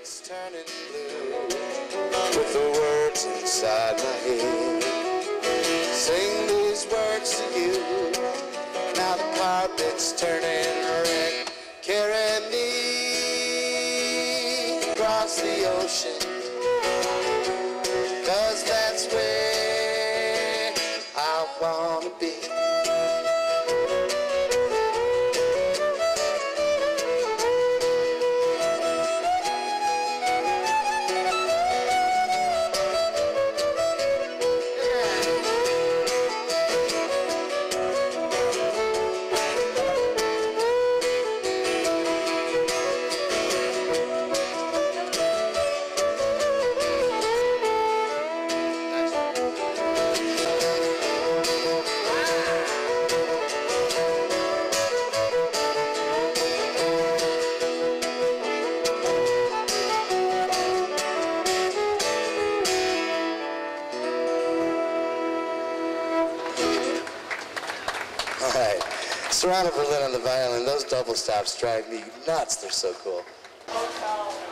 it's turning blue with the words inside my head. Sing these words to you. Now the carpet's turning red. Carry me across the ocean, 'cause that's where I wanna be. All right, Serrano Berlin on the violin. Those double stops drive me nuts. They're so cool.